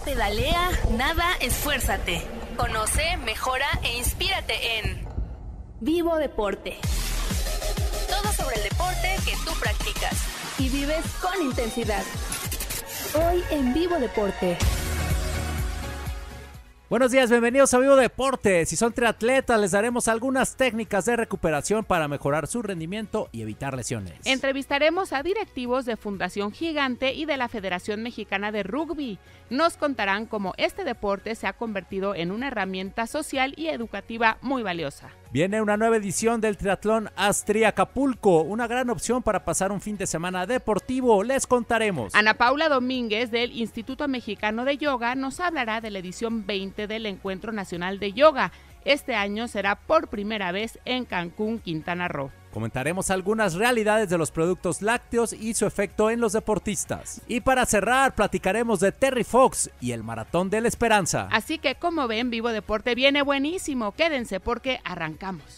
pedalea, nada, esfuérzate. Conoce, mejora e inspírate en Vivo Deporte. Todo sobre el deporte que tú practicas y vives con intensidad. Hoy en Vivo Deporte. Buenos días, bienvenidos a Vivo Deporte. Si son triatletas, les daremos algunas técnicas de recuperación para mejorar su rendimiento y evitar lesiones. Entrevistaremos a directivos de Fundación Gigante y de la Federación Mexicana de Rugby. Nos contarán cómo este deporte se ha convertido en una herramienta social y educativa muy valiosa. Viene una nueva edición del Triatlón Astria-Acapulco, una gran opción para pasar un fin de semana deportivo. Les contaremos. Ana Paula Domínguez del Instituto Mexicano de Yoga nos hablará de la edición 20 del Encuentro Nacional de Yoga. Este año será por primera vez en Cancún, Quintana Roo. Comentaremos algunas realidades de los productos lácteos y su efecto en los deportistas. Y para cerrar, platicaremos de Terry Fox y el Maratón de la Esperanza. Así que, como ven, Vivo Deporte viene buenísimo. Quédense porque arrancamos.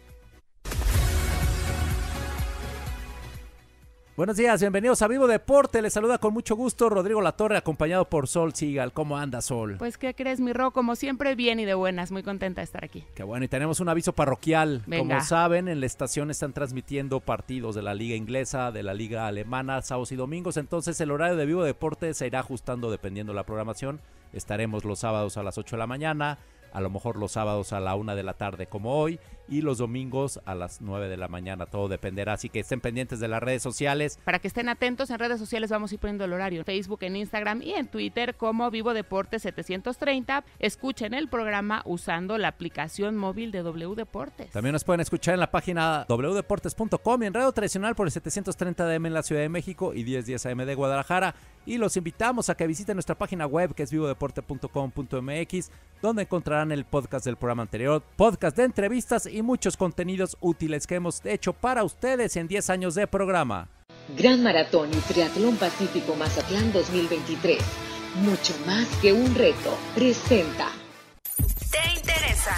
Buenos días, bienvenidos a Vivo Deporte. Les saluda con mucho gusto Rodrigo Latorre, acompañado por Sol Sigal. ¿Cómo anda, Sol? Pues, ¿qué crees, mi Ro? Como siempre, bien y de buenas. Muy contenta de estar aquí. Qué bueno, y tenemos un aviso parroquial. Venga. Como saben, en la estación están transmitiendo partidos de la Liga Inglesa, de la Liga Alemana, sábados y domingos. Entonces, el horario de Vivo Deporte se irá ajustando dependiendo de la programación. Estaremos los sábados a las 8 de la mañana, a lo mejor los sábados a la 1 de la tarde como hoy, y los domingos a las 9 de la mañana, todo dependerá, así que estén pendientes de las redes sociales. Para que estén atentos, en redes sociales vamos a ir poniendo el horario, en Facebook, en Instagram y en Twitter como Vivo Deporte 730. Escuchen el programa usando la aplicación móvil de W Deportes. También nos pueden escuchar en la página wdeportes.com y en radio tradicional por el 730 de AM en la Ciudad de México y 1010 AM de Guadalajara. Y los invitamos a que visiten nuestra página web, que es vivodeporte.com.mx, donde encontrarán el podcast del programa anterior, podcast de entrevistas y muchos contenidos útiles que hemos hecho para ustedes en 10 años de programa. Gran Maratón y Triatlón Pacífico Mazatlán 2023. Mucho más que un reto. Presenta. ¿Te interesa?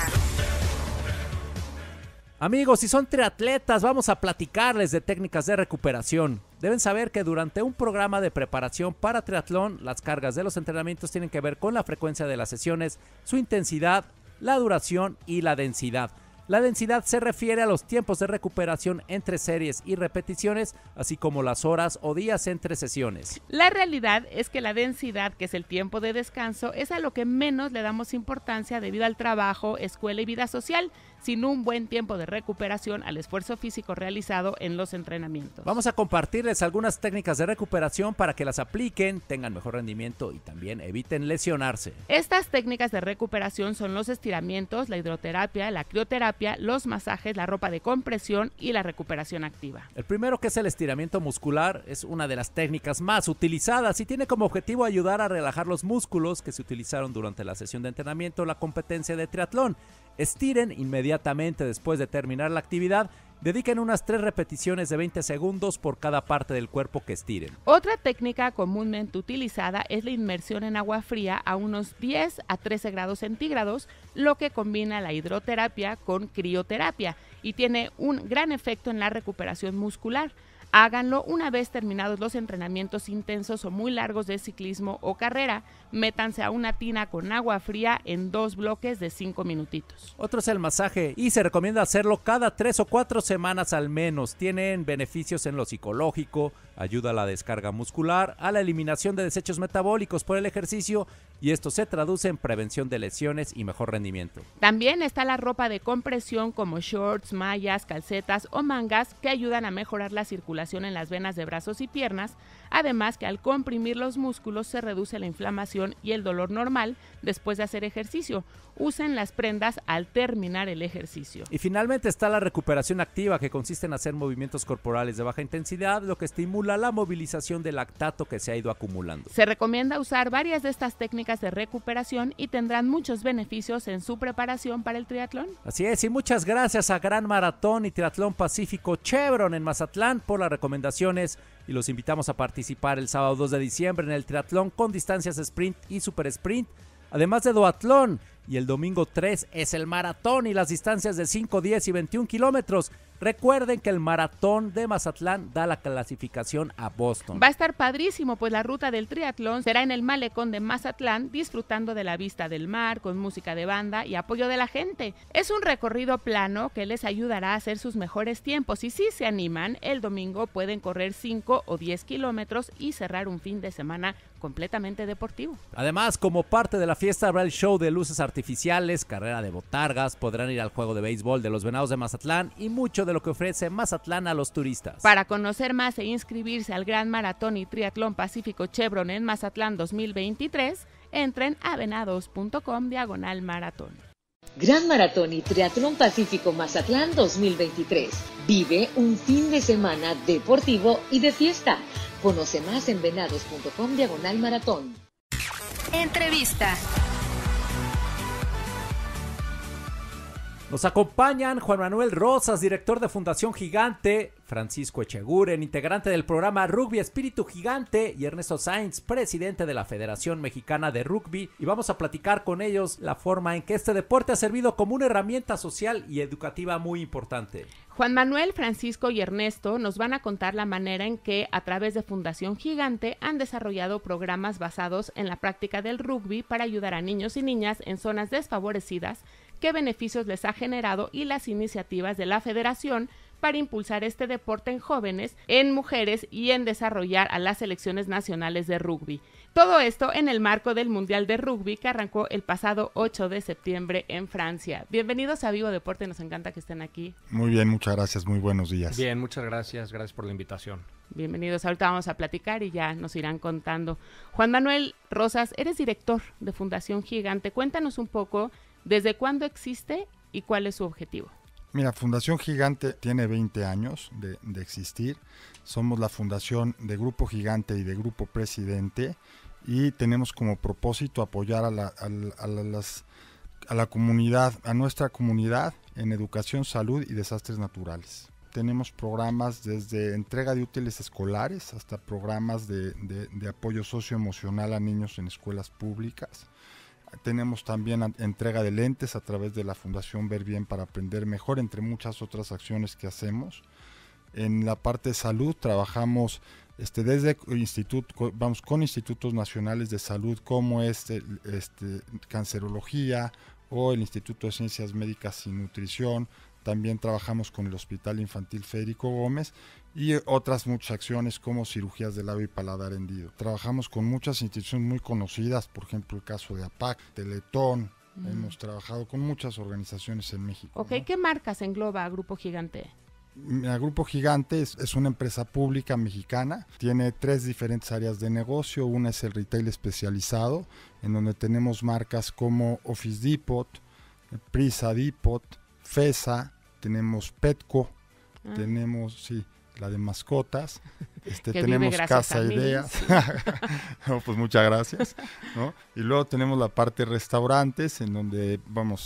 Amigos, si son triatletas, vamos a platicarles de técnicas de recuperación. Deben saber que durante un programa de preparación para triatlón, las cargas de los entrenamientos tienen que ver con la frecuencia de las sesiones, su intensidad, la duración y la densidad. La densidad se refiere a los tiempos de recuperación entre series y repeticiones, así como las horas o días entre sesiones. La realidad es que la densidad, que es el tiempo de descanso, es a lo que menos le damos importancia debido al trabajo, escuela y vida social, sin un buen tiempo de recuperación al esfuerzo físico realizado en los entrenamientos. Vamos a compartirles algunas técnicas de recuperación para que las apliquen, tengan mejor rendimiento y también eviten lesionarse. Estas técnicas de recuperación son los estiramientos, la hidroterapia, la crioterapia, los masajes, la ropa de compresión y la recuperación activa. El primero, que es el estiramiento muscular, es una de las técnicas más utilizadas y tiene como objetivo ayudar a relajar los músculos que se utilizaron durante la sesión de entrenamiento o la competencia de triatlón. Estiren inmediatamente después de terminar la actividad. Dediquen unas 3 repeticiones de 20 segundos por cada parte del cuerpo que estiren. Otra técnica comúnmente utilizada es la inmersión en agua fría a unos 10 a 13 grados centígrados, lo que combina la hidroterapia con crioterapia y tiene un gran efecto en la recuperación muscular. Háganlo una vez terminados los entrenamientos intensos o muy largos de ciclismo o carrera. Métanse a una tina con agua fría en 2 bloques de 5 minutitos. Otro es el masaje y se recomienda hacerlo cada 3 o 4 semanas al menos. Tienen beneficios en lo psicológico, ayuda a la descarga muscular, a la eliminación de desechos metabólicos por el ejercicio y esto se traduce en prevención de lesiones y mejor rendimiento. También está la ropa de compresión como shorts, mallas, calcetas o mangas que ayudan a mejorar la circulación en las venas de brazos y piernas, además que al comprimir los músculos se reduce la inflamación y el dolor normal después de hacer ejercicio. Usen las prendas al terminar el ejercicio. Y finalmente está la recuperación activa, que consiste en hacer movimientos corporales de baja intensidad, lo que estimula la movilización del lactato que se ha ido acumulando. Se recomienda usar varias de estas técnicas de recuperación y tendrán muchos beneficios en su preparación para el triatlón. Así es, y muchas gracias a Gran Maratón y Triatlón Pacífico Chevron en Mazatlán por las recomendaciones y los invitamos a participar el sábado 2 de diciembre en el triatlón con distancias sprint y super sprint, además de duatlón. Y el domingo 3 es el maratón y las distancias de 5, 10 y 21 kilómetros. Recuerden que el maratón de Mazatlán da la clasificación a Boston. Va a estar padrísimo, pues la ruta del triatlón será en el malecón de Mazatlán, disfrutando de la vista del mar, con música de banda y apoyo de la gente. Es un recorrido plano que les ayudará a hacer sus mejores tiempos y si se animan, el domingo pueden correr 5 o 10 kilómetros y cerrar un fin de semana completamente deportivo. Además, como parte de la fiesta habrá el show de luces artificiales, carrera de botargas, podrán ir al juego de béisbol de los Venados de Mazatlán y mucho de lo que ofrece Mazatlán a los turistas. Para conocer más e inscribirse al Gran Maratón y Triatlón Pacífico Chevron en Mazatlán 2023, entren a venados.com/maratón. Gran Maratón y Triatlón Pacífico Mazatlán 2023. Vive un fin de semana deportivo y de fiesta. Conoce más en venados.com/maratón. Entrevista. Nos acompañan Juan Manuel Rosas, director de Fundación Gigante, Francisco Echeguren, integrante del programa Rugby Espíritu Gigante, y Ernesto Sainz, presidente de la Federación Mexicana de Rugby, y vamos a platicar con ellos la forma en que este deporte ha servido como una herramienta social y educativa muy importante. Juan Manuel, Francisco y Ernesto nos van a contar la manera en que a través de Fundación Gigante han desarrollado programas basados en la práctica del rugby para ayudar a niños y niñas en zonas desfavorecidas, qué beneficios les ha generado y las iniciativas de la Federación para impulsar este deporte en jóvenes, en mujeres y en desarrollar a las selecciones nacionales de rugby. Todo esto en el marco del Mundial de Rugby que arrancó el pasado 8 de septiembre en Francia. Bienvenidos a Vivo Deporte, nos encanta que estén aquí. Muy bien, muchas gracias, muy buenos días. Bien, muchas gracias por la invitación. Bienvenidos, ahorita vamos a platicar y ya nos irán contando. Juan Manuel Rosas, eres director de Fundación Gigante, cuéntanos un poco desde cuándo existe y cuál es su objetivo. Mira, Fundación Gigante tiene 20 años de existir. Somos la fundación de Grupo Gigante y de Grupo Presidente y tenemos como propósito apoyar a la comunidad, a nuestra comunidad en educación, salud y desastres naturales. Tenemos programas desde entrega de útiles escolares hasta programas de apoyo socioemocional a niños en escuelas públicas. Tenemos también entrega de lentes a través de la Fundación Ver Bien para aprender mejor, entre muchas otras acciones que hacemos. En la parte de salud trabajamos desde vamos con institutos nacionales de salud como cancerología o el Instituto de Ciencias Médicas y Nutrición. También trabajamos con el Hospital Infantil Federico Gómez y otras muchas acciones como cirugías de labio y paladar hendido. Trabajamos con muchas instituciones muy conocidas, por ejemplo el caso de APAC, Teletón. Hemos trabajado con muchas organizaciones en México. Ok, ¿no? ¿Qué marcas engloba a Grupo Gigante? El Grupo Gigante es una empresa pública mexicana, tiene 3 diferentes áreas de negocio. Una es el retail especializado, en donde tenemos marcas como Office Depot, Prisa Depot, FESA, tenemos Petco, tenemos la de mascotas, tenemos Casa Ideas, no, pues muchas gracias, ¿no? Y luego tenemos la parte restaurantes, en donde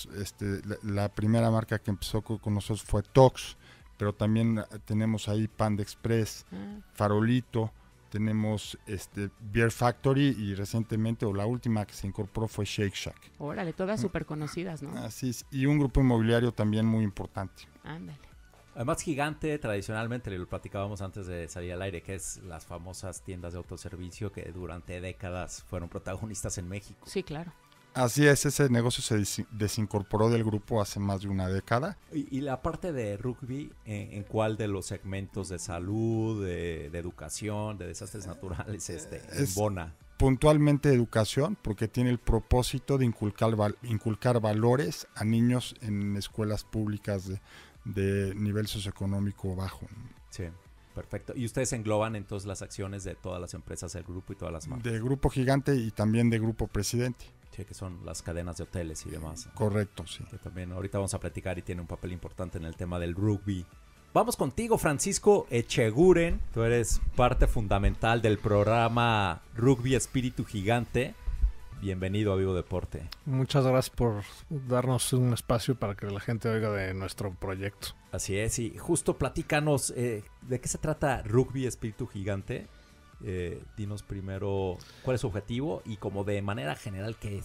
la primera marca que empezó con nosotros fue Tox, pero también tenemos ahí Panda Express, Farolito, tenemos Beer Factory y recientemente, o la última que se incorporó fue Shake Shack. Órale, todas súper conocidas, ¿no? Así es, y un grupo inmobiliario también muy importante. Ándale. Además, Gigante tradicionalmente, lo platicábamos antes de salir al aire, que es las famosas tiendas de autoservicio que durante décadas fueron protagonistas en México. Sí, claro. Así es, ese negocio se desincorporó del grupo hace más de una década. Y la parte de rugby, ¿en cuál de los segmentos de salud, de educación, de desastres naturales embona? Puntualmente educación, porque tiene el propósito de inculcar valores a niños en escuelas públicas de nivel socioeconómico bajo. Sí, perfecto. ¿Y ustedes engloban entonces las acciones de todas las empresas del grupo y todas las marcas? De Grupo Gigante y también de Grupo Presidente. Sí, que son las cadenas de hoteles y demás. Correcto, sí. Que también ahorita vamos a platicar y tiene un papel importante en el tema del rugby. Vamos contigo, Francisco Echeguren. Tú eres parte fundamental del programa Rugby Espíritu Gigante. Bienvenido a Vivo Deporte. Muchas gracias por darnos un espacio para que la gente oiga de nuestro proyecto. Así es, y justo platícanos, ¿de qué se trata Rugby Espíritu Gigante? Dinos primero cuál es su objetivo y como de manera general qué es.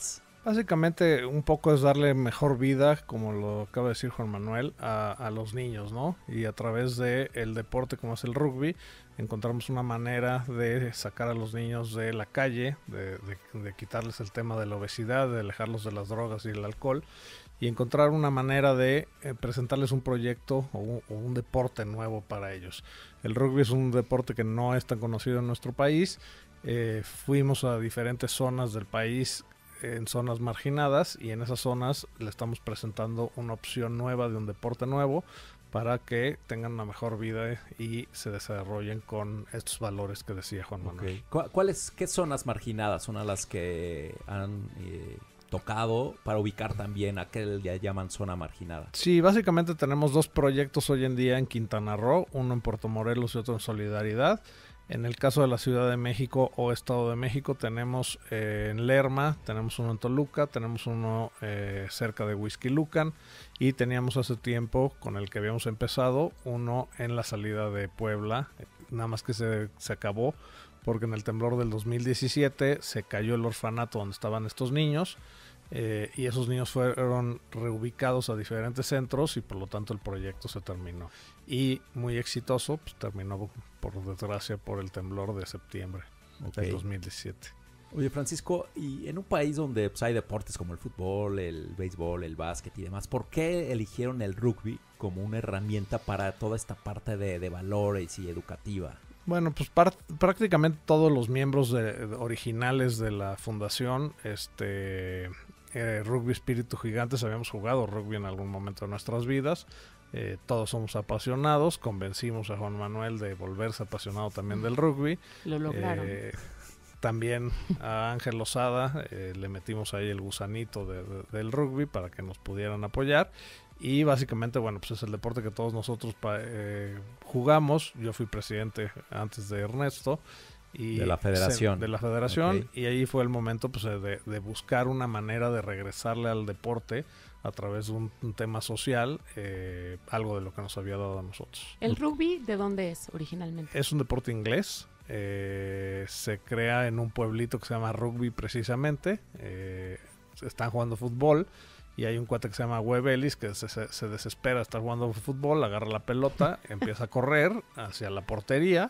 Básicamente un poco es darle mejor vida, como lo acaba de decir Juan Manuel, a los niños, ¿no? Y a través del deporte como es el rugby, encontramos una manera de sacar a los niños de la calle, de quitarles el tema de la obesidad, de alejarlos de las drogas y el alcohol, y encontrar una manera de presentarles un proyecto o un deporte nuevo para ellos. El rugby es un deporte que no es tan conocido en nuestro país. Fuimos a diferentes zonas del país, en zonas marginadas, y en esas zonas le estamos presentando una opción nueva de un deporte nuevo para que tengan una mejor vida y se desarrollen con estos valores que decía Juan Manuel. ¿Qué zonas marginadas son a las que han tocado para ubicar también a que ya llaman zona marginada? Sí, básicamente tenemos 2 proyectos hoy en día en Quintana Roo, uno en Puerto Morelos y otro en Solidaridad. En el caso de la Ciudad de México o Estado de México tenemos en Lerma, tenemos uno en Toluca, tenemos uno cerca de Huixquilucan, y teníamos hace tiempo, con el que habíamos empezado, uno en la salida de Puebla, nada más que se acabó porque en el temblor del 2017 se cayó el orfanato donde estaban estos niños, y esos niños fueron reubicados a diferentes centros y por lo tanto el proyecto se terminó. Y muy exitoso, pues terminó por desgracia por el temblor de septiembre del 2017. Oye, Francisco, y en un país donde pues, hay deportes como el fútbol, el béisbol, el básquet y demás, ¿por qué eligieron el rugby como una herramienta para toda esta parte de valores y educativa? Bueno, pues prácticamente todos los miembros originales de la fundación, Rugby Espíritu Gigantes, habíamos jugado rugby en algún momento de nuestras vidas. Todos somos apasionados. Convencimos a Juan Manuel de volverse apasionado también del rugby. Lo lograron. También a Ángel Lozada le metimos ahí el gusanito del rugby para que nos pudieran apoyar. Y básicamente, bueno, pues es el deporte que todos nosotros jugamos. Yo fui presidente antes de Ernesto. Y de la federación. Okay. Y ahí fue el momento pues, de buscar una manera de regresarle al deporte a través de un tema social, algo de lo que nos había dado a nosotros. ¿El rugby de dónde es originalmente? Es un deporte inglés. Se crea en un pueblito que se llama Rugby precisamente. Están jugando fútbol y hay un cuate que se llama Webb Ellis que se desespera de estar jugando fútbol, agarra la pelota, empieza a correr hacia la portería.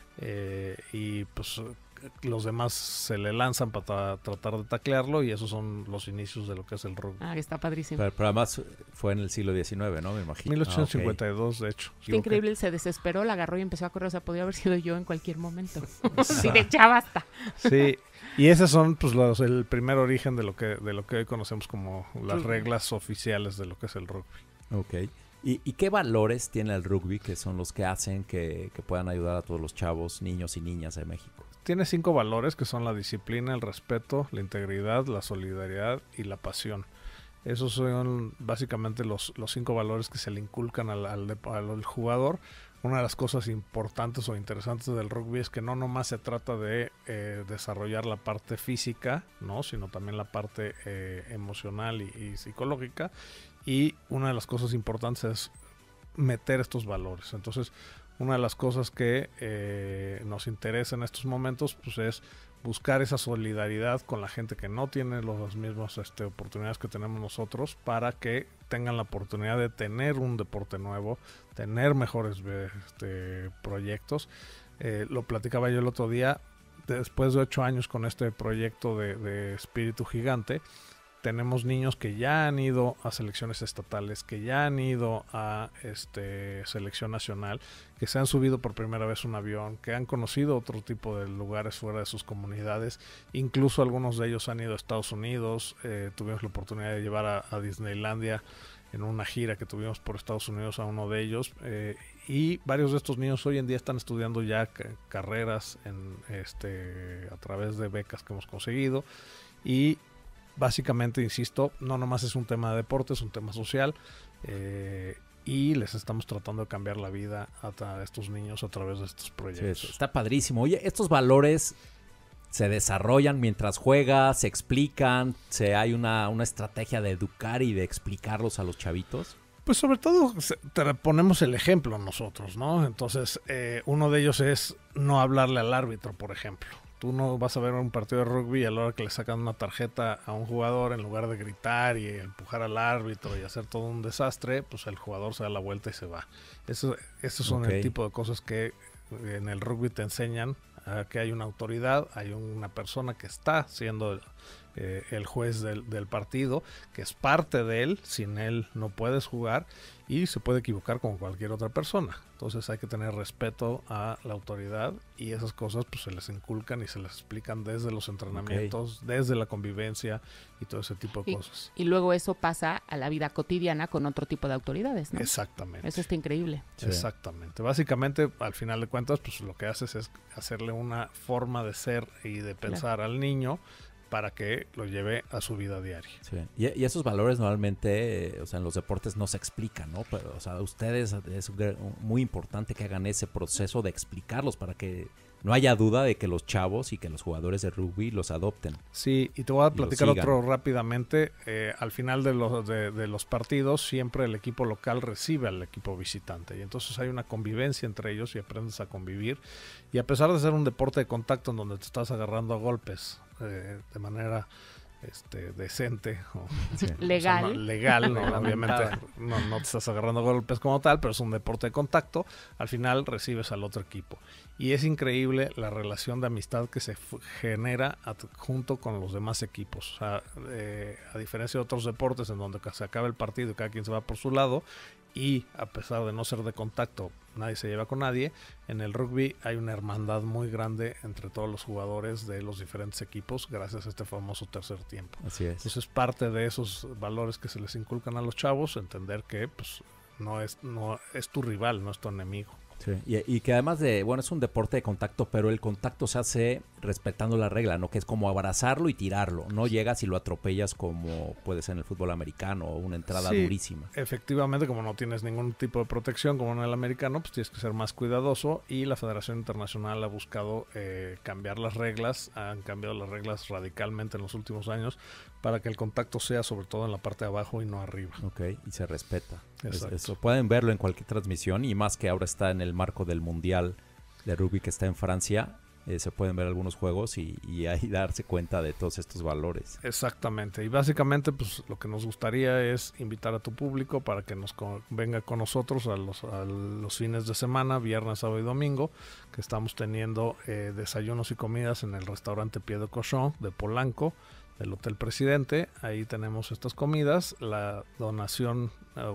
Y pues los demás se le lanzan para tratar de taclearlo, y esos son los inicios de lo que es el rugby. Ah, está padrísimo. Pero además fue en el siglo XIX, ¿no? Me imagino. 1852, de hecho. Qué increíble, él se desesperó, la agarró y empezó a correr. O sea, podría haber sido yo en cualquier momento. Sí, de ya basta. Sí, y esos son pues el primer origen de lo que hoy conocemos como las reglas oficiales de lo que es el rugby. Ok. ¿Y qué valores tiene el rugby que son los que hacen que puedan ayudar a todos los chavos, niños y niñas de México? Tiene 5 valores que son la disciplina, el respeto, la integridad, la solidaridad y la pasión. Esos son básicamente los 5 valores que se le inculcan al jugador. Una de las cosas importantes o interesantes del rugby es que no nomás se trata de desarrollar la parte física, ¿no? Sino también la parte emocional y psicológica. Y una de las cosas importantes es meter estos valores. Entonces, una de las cosas que nos interesa en estos momentos pues es buscar esa solidaridad con la gente que no tiene las mismas oportunidades que tenemos nosotros, para que tengan la oportunidad de tener un deporte nuevo, tener mejores proyectos. Lo platicaba yo el otro día, después de 8 años con este proyecto de Espíritu Gigante, tenemos niños que ya han ido a selecciones estatales, que ya han ido a selección nacional, que se han subido por primera vez un avión, que han conocido otro tipo de lugares fuera de sus comunidades. Incluso algunos de ellos han ido a Estados Unidos. Tuvimos la oportunidad de llevar a Disneylandia en una gira que tuvimos por Estados Unidos a uno de ellos. Y varios de estos niños hoy en día están estudiando ya carreras a través de becas que hemos conseguido. Y básicamente, insisto, no nomás es un tema de deporte, es un tema social, y les estamos tratando de cambiar la vida a estos niños a través de estos proyectos. Sí, está padrísimo. Oye, estos valores se desarrollan mientras juegas, se explican, hay una estrategia de educar y de explicarlos a los chavitos. Pues sobre todo te ponemos el ejemplo nosotros, ¿no? Entonces, uno de ellos es no hablarle al árbitro, por ejemplo. tú no vas a ver un partido de rugby y a la hora que le sacan una tarjeta a un jugador, en lugar de gritar y empujar al árbitro y hacer todo un desastre, pues el jugador se da la vuelta y se va. Esos son el tipo de cosas que en el rugby te enseñan, que hay una autoridad, hay una persona que está siendo el juez del partido, que es parte de él, sin él no puedes jugar y se puede equivocar como cualquier otra persona. Entonces hay que tener respeto a la autoridad y esas cosas pues se les inculcan y se les explican desde los entrenamientos, desde la convivencia y todo ese tipo de cosas. Y luego eso pasa a la vida cotidiana con otro tipo de autoridades, ¿no? Exactamente. Eso está increíble. Sí. Exactamente. Básicamente, al final de cuentas, pues lo que haces es hacerle una forma de ser y de pensar al niño para que lo lleve a su vida diaria. Sí. Y esos valores normalmente, o sea, en los deportes no se explican, ¿no? Pero, o sea, ustedes es muy importante que hagan ese proceso de explicarlos para que no haya duda de que los chavos y que los jugadores de rugby los adopten. Sí, y te voy a platicar otro rápidamente. Al final de los partidos, siempre el equipo local recibe al equipo visitante. Y entonces hay una convivencia entre ellos y aprendes a convivir. Y a pesar de ser un deporte de contacto en donde te estás agarrando a golpes de manera decente o legal, o sea, legal, ¿no? Obviamente no te estás agarrando golpes como tal, pero es un deporte de contacto. Al final recibes al otro equipo y es increíble la relación de amistad que se genera junto con los demás equipos. O sea, a diferencia de otros deportes en donde se acaba el partido y cada quien se va por su lado, y a pesar de no ser de contacto, nadie se lleva con nadie, en el rugby hay una hermandad muy grande entre todos los jugadores de los diferentes equipos gracias a este famoso tercer tiempo. Así es. Entonces parte de esos valores que se les inculcan a los chavos, entender que pues no es tu rival, no es tu enemigo. Sí. Y que además es un deporte de contacto, pero el contacto se hace respetando la regla, ¿no? Que es como abrazarlo y tirarlo. No llegas y lo atropellas como puede ser en el fútbol americano o una entrada durísima. Efectivamente, como no tienes ningún tipo de protección como en el americano, pues tienes que ser más cuidadoso y la Federación Internacional ha buscado cambiar las reglas. Han cambiado las reglas radicalmente en los últimos años para que el contacto sea sobre todo en la parte de abajo y no arriba. Ok, y se respeta. Exacto. Pueden verlo en cualquier transmisión y más que ahora está en el marco del Mundial de Rugby que está en Francia, se pueden ver algunos juegos y ahí darse cuenta de todos estos valores. Exactamente, y básicamente pues lo que nos gustaría es invitar a tu público para que venga con nosotros a los fines de semana, viernes, sábado y domingo, que estamos teniendo desayunos y comidas en el restaurante Pied de Cochon de Polanco, del Hotel Presidente. Ahí tenemos estas comidas. La donación,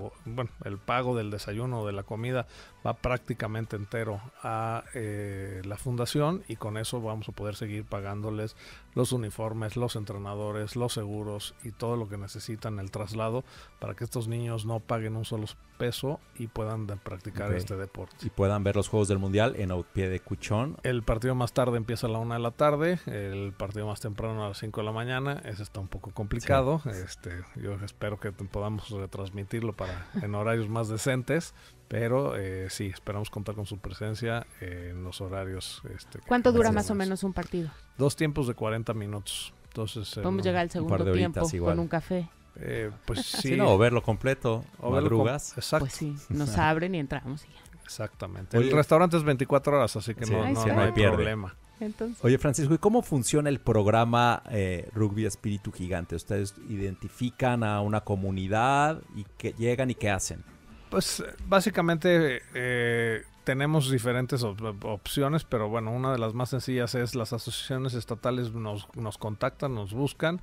el pago del desayuno o de la comida va prácticamente entero a la fundación y con eso vamos a poder seguir pagándoles los uniformes, los entrenadores, los seguros y todo lo que necesitan, el traslado, para que estos niños no paguen un solo peso y puedan practicar este deporte. Y puedan ver los Juegos del Mundial en Pied de Cochon. El partido más tarde empieza a la 1 de la tarde, el partido más temprano a las 5 de la mañana. Ese está un poco complicado. Sí. Yo espero que podamos retransmitirlo en horarios más decentes. Pero sí, esperamos contar con su presencia en los horarios. ¿Cuánto dura más o menos un partido? 2 tiempos de 40 minutos. Entonces, podemos llegar al segundo tiempo con un café. Pues sí. O verlo completo, o madrugas. Exacto. Pues sí, nos abren y entramos y ya. Exactamente. El restaurante es 24 horas, así que no hay problema. Entonces. Oye, Francisco, ¿y cómo funciona el programa Rugby Espíritu Gigante? ¿Ustedes identifican a una comunidad y que llegan y qué hacen? Pues básicamente tenemos diferentes opciones, pero bueno, una de las más sencillas es las asociaciones estatales nos contactan, nos buscan,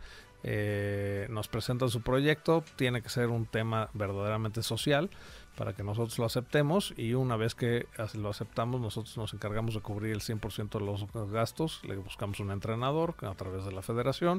nos presentan su proyecto. Tiene que ser un tema verdaderamente social para que nosotros lo aceptemos, y una vez que lo aceptamos, nosotros nos encargamos de cubrir el 100% de los gastos. Le buscamos un entrenador a través de la federación,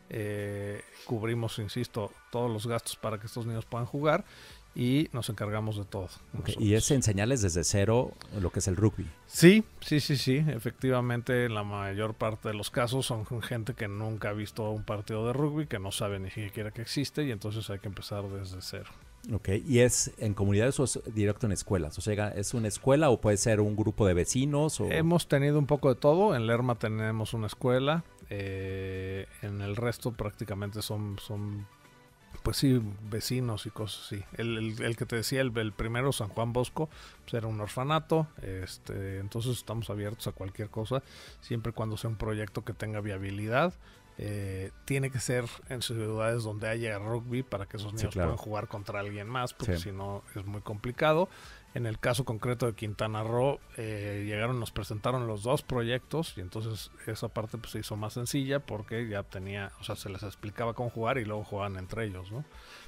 cubrimos, insisto, todos los gastos para que estos niños puedan jugar y nos encargamos de todo. Okay. ¿Y es enseñarles desde cero lo que es el rugby? Sí. Efectivamente, en la mayor parte de los casos son gente que nunca ha visto un partido de rugby, que no sabe ni siquiera que existe, y entonces hay que empezar desde cero. Ok, ¿y es en comunidades o es directo en escuelas? O sea, ¿es una escuela o puede ser un grupo de vecinos? Hemos tenido un poco de todo. En Lerma tenemos una escuela. En el resto prácticamente son pues sí, vecinos y cosas así. El que te decía, el primero, San Juan Bosco, pues era un orfanato, entonces estamos abiertos a cualquier cosa, siempre y cuando sea un proyecto que tenga viabilidad. Tiene que ser en ciudades donde haya rugby para que esos niños puedan jugar contra alguien más, porque si no es muy complicado. En el caso concreto de Quintana Roo, nos presentaron los 2 proyectos y entonces esa parte pues se hizo más sencilla porque ya se les explicaba cómo jugar y luego jugaban entre ellos, ¿no?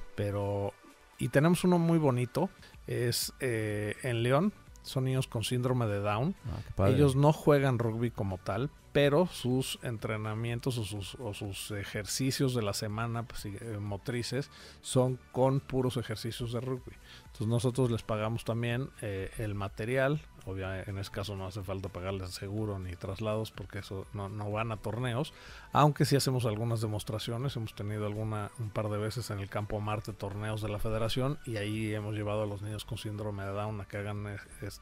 Y tenemos uno muy bonito, es en León, son niños con síndrome de Down. Ellos no juegan rugby como tal, pero sus entrenamientos o sus ejercicios de la semana pues, motrices son con puros ejercicios de rugby. Entonces nosotros les pagamos también el material. Obviamente en este caso no hace falta pagarles seguro ni traslados porque eso no van a torneos, aunque sí hacemos algunas demostraciones. Hemos tenido un par de veces en el Campo Marte torneos de la federación y ahí hemos llevado a los niños con síndrome de Down a que hagan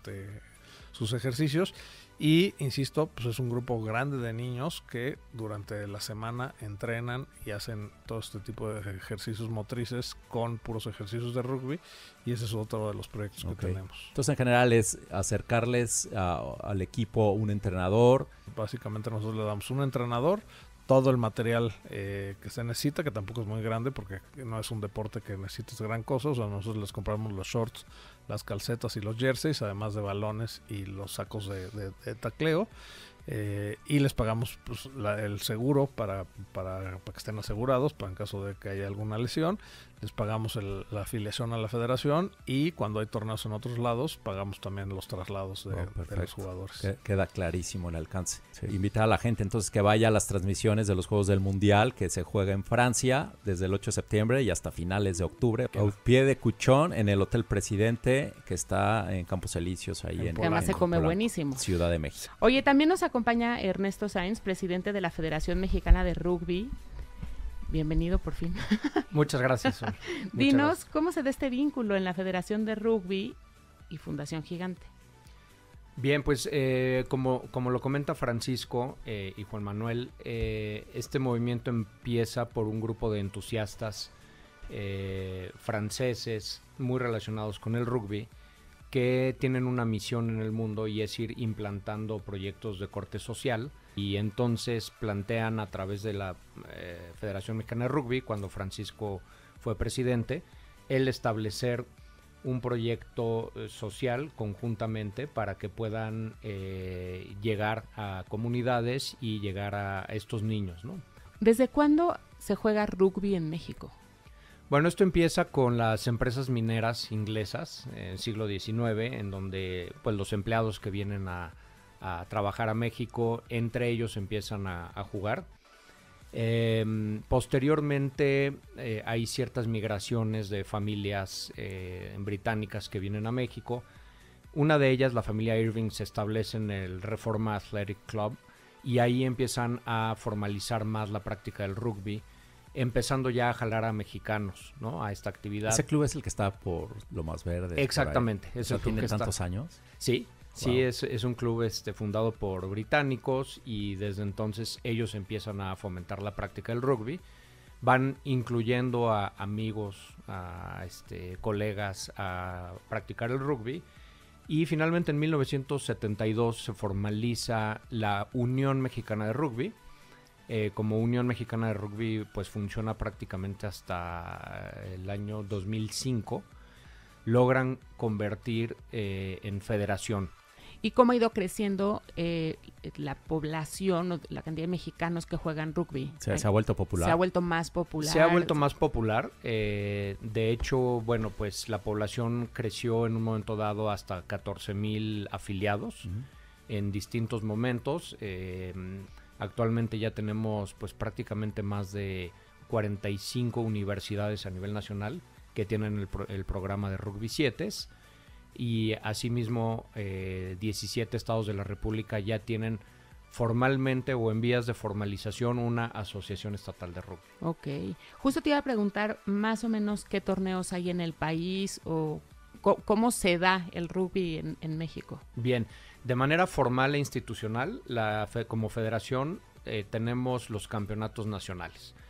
sus ejercicios. Y insisto, pues es un grupo grande de niños que durante la semana entrenan y hacen todo este tipo de ejercicios motrices con puros ejercicios de rugby, y ese es otro de los proyectos que tenemos. Entonces en general es acercarles al equipo un entrenador. Básicamente nosotros le damos un entrenador, todo el material que se necesita, que tampoco es muy grande porque no es un deporte que necesites gran cosa. O sea, nosotros les compramos los shorts, las calcetas y los jerseys, además de balones y los sacos de tacleo, y les pagamos pues, el seguro para que estén asegurados en caso de que haya alguna lesión. Les pagamos la afiliación a la federación, y cuando hay torneos en otros lados pagamos también los traslados de los jugadores. Queda clarísimo el alcance. Invitar a la gente entonces que vaya a las transmisiones de los Juegos del Mundial, que se juega en Francia desde el 8 de septiembre y hasta finales de octubre, a pie de Cuchón, en el Hotel Presidente, que está en Campos Elíseos, ahí en además se come buenísimo. Ciudad de México. Oye, también nos acompaña Ernesto Sáenz, presidente de la Federación Mexicana de Rugby. Bienvenido por fin. Muchas gracias. Dinos, ¿cómo se da este vínculo en la Federación de Rugby y Fundación Gigante? Bien, pues como lo comenta Francisco y Juan Manuel, este movimiento empieza por un grupo de entusiastas franceses muy relacionados con el rugby, que tienen una misión en el mundo, y es ir implantando proyectos de corte social, y entonces plantean a través de la Federación Mexicana de Rugby, cuando Francisco fue presidente, el establecer un proyecto social conjuntamente para que puedan llegar a comunidades y llegar a estos niños, ¿no? ¿Desde cuándo se juega rugby en México? Bueno, esto empieza con las empresas mineras inglesas en el siglo XIX, en donde pues, los empleados que vienen a trabajar a México, entre ellos empiezan a jugar. Posteriormente hay ciertas migraciones de familias británicas que vienen a México. Una de ellas, la familia Irving, se establece en el Reforma Athletic Club, y ahí empiezan a formalizar más la práctica del rugby, empezando ya a jalar a mexicanos, ¿no? A esta actividad. ¿Ese club es el que está por Lomas Verdes? Exactamente. Es el club que ¿tiene tantos años? Sí. Sí, es un club fundado por británicos, y desde entonces ellos empiezan a fomentar la práctica del rugby. Van incluyendo a amigos, a colegas a practicar el rugby, y finalmente en 1972 se formaliza la Unión Mexicana de Rugby. Como Unión Mexicana de Rugby pues funciona prácticamente hasta el año 2005. Logran convertir en federación. ¿Y cómo ha ido creciendo la población o la cantidad de mexicanos que juegan rugby? Se ha vuelto popular. Se ha vuelto más popular. Se ha vuelto más popular. De hecho, bueno, pues la población creció en un momento dado hasta 14,000 afiliados en distintos momentos. Actualmente ya tenemos pues prácticamente más de 45 universidades a nivel nacional que tienen el programa de Rugby 7, y asimismo 17 estados de la República ya tienen formalmente o en vías de formalización una asociación estatal de rugby. Ok. Justo te iba a preguntar más o menos qué torneos hay en el país o cómo se da el rugby en México. Bien, de manera formal e institucional, como federación tenemos los campeonatos nacionales.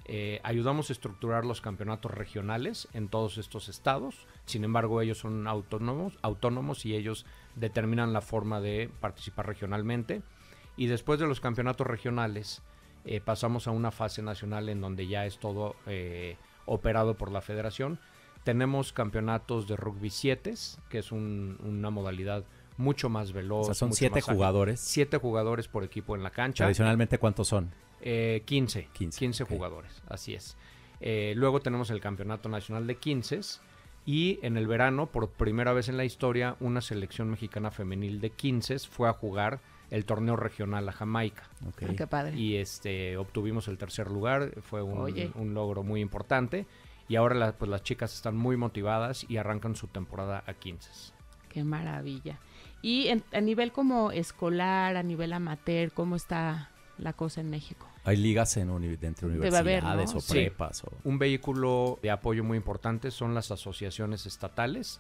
Ayudamos a estructurar los campeonatos regionales en todos estos estados. Sin embargo, ellos son autónomos y ellos determinan la forma de participar regionalmente. Y después de los campeonatos regionales, pasamos a una fase nacional en donde ya es todo operado por la federación. Tenemos campeonatos de rugby 7, que es una modalidad mucho más veloz. O sea, son 7 jugadores. 7 jugadores por equipo en la cancha. Tradicionalmente, ¿cuántos son? 15 okay. Jugadores, así es. Luego tenemos el Campeonato Nacional de 15 y en el verano, por primera vez en la historia, una selección mexicana femenil de 15 fue a jugar el torneo regional a Jamaica. Okay. Ah, qué padre. Y obtuvimos el 3er lugar, fue un logro muy importante y ahora pues las chicas están muy motivadas y arrancan su temporada a 15. Qué maravilla. Y a nivel como escolar, a nivel amateur, ¿cómo está la cosa en México? ¿Hay ligas entre universidades haber, ¿no? o prepas? Sí. Un vehículo de apoyo muy importante son las asociaciones estatales.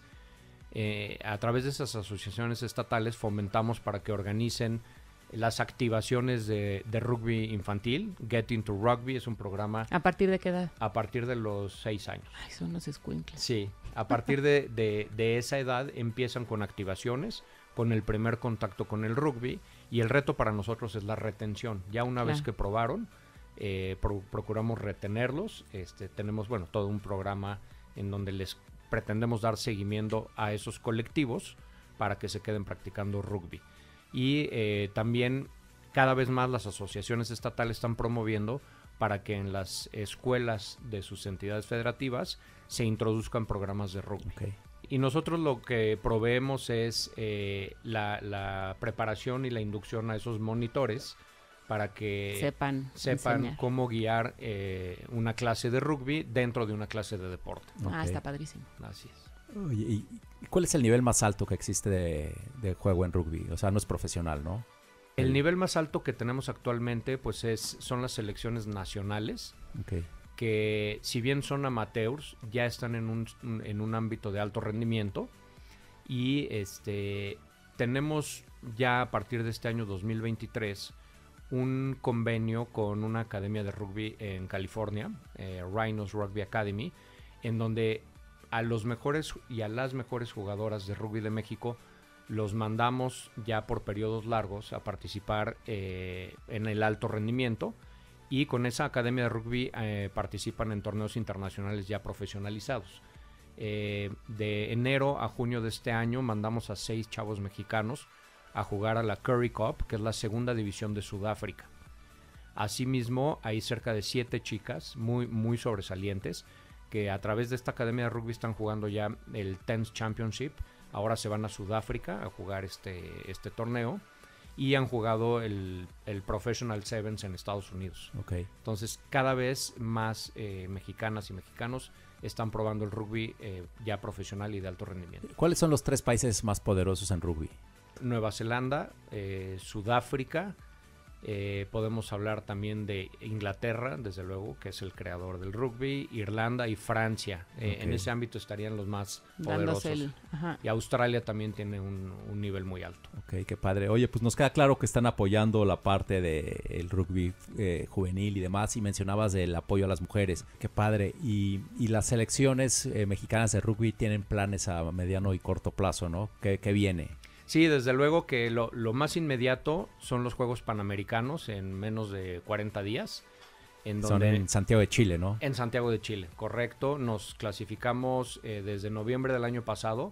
A través de esas asociaciones estatales fomentamos para que organicen las activaciones de rugby infantil. Get into Rugby es un programa... ¿A partir de qué edad? A partir de los 6 años. Ay, son los escuincles. Sí, a partir de esa edad empiezan con activaciones, con el primer contacto con el rugby, y el reto para nosotros es la retención. Ya una vez que probaron, procuramos retenerlos. Tenemos, todo un programa en donde les pretendemos dar seguimiento a esos colectivos para que se queden practicando rugby. Y también cada vez más las asociaciones estatales están promoviendo para que en las escuelas de sus entidades federativas se introduzcan programas de rugby. Okay. Y nosotros lo que proveemos es la preparación y la inducción a esos monitores para que sepan cómo guiar una clase de rugby dentro de una clase de deporte. Okay. Está padrísimo. Así es. Oye, ¿y cuál es el nivel más alto que existe de juego en rugby? O sea, no es profesional, ¿no? El nivel más alto que tenemos actualmente pues son las selecciones nacionales. Okay. Que si bien son amateurs, ya están en un ámbito de alto rendimiento y tenemos ya a partir de este año 2023 un convenio con una academia de rugby en California, Rhinos Rugby Academy, en donde a los mejores y a las mejores jugadoras de rugby de México los mandamos ya por periodos largos a participar en el alto rendimiento. Y con esa academia de rugby participan en torneos internacionales ya profesionalizados. De enero a junio de este año mandamos a 6 chavos mexicanos a jugar a la Currie Cup, que es la segunda división de Sudáfrica. Asimismo, hay cerca de 7 chicas muy, muy sobresalientes que a través de esta academia de rugby están jugando ya el 10th Championship. Ahora se van a Sudáfrica a jugar este torneo. Y han jugado el Professional Sevens en Estados Unidos. Okay. Entonces, cada vez más mexicanas y mexicanos están probando el rugby ya profesional y de alto rendimiento. ¿Cuáles son los 3 países más poderosos en rugby? Nueva Zelanda, Sudáfrica, podemos hablar también de Inglaterra, desde luego, que es el creador del rugby, Irlanda y Francia. Okay. En ese ámbito estarían los más poderosos. Y Australia también tiene un nivel muy alto. Ok, qué padre. Oye, pues nos queda claro que están apoyando la parte del rugby juvenil y demás, y mencionabas el apoyo a las mujeres. Qué padre. Y las selecciones mexicanas de rugby tienen planes a mediano y corto plazo, ¿no? ¿Qué viene? Sí, desde luego que lo más inmediato son los Juegos Panamericanos en menos de 40 días. Son en Santiago de Chile, ¿no? En Santiago de Chile, correcto. Nos clasificamos desde noviembre del año pasado